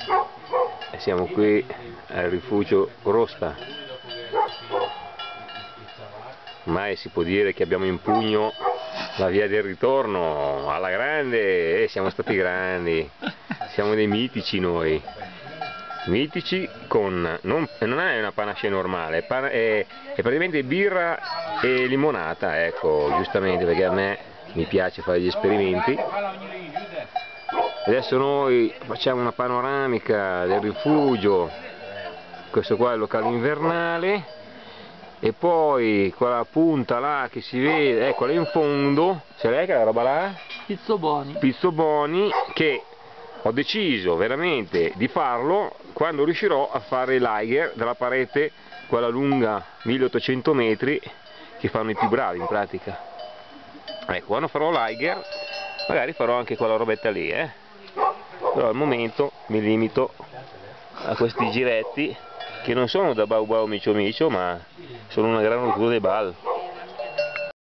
E siamo qui al rifugio Grosta. Ormai si può dire che abbiamo in pugno la via del ritorno alla grande, e siamo stati grandi, siamo dei mitici noi. Mitici con, non è una panache normale, è praticamente birra e limonata, ecco, giustamente, perché a me mi piace fare gli esperimenti. Adesso noi facciamo una panoramica del rifugio, questo qua è il locale invernale, e poi quella punta là che si vede, eccola in fondo, c'è lei che è la roba là? Pizzoboni, che ho deciso veramente di farlo quando riuscirò a fare l'Eiger della parete, quella lunga 1800 metri, che fanno i più bravi in pratica. Ecco, quando farò l'Eiger magari farò anche quella robetta lì, però al momento mi limito a questi giretti che non sono da Bau Bau Micio Micio, ma sono una gran rottura dei bal.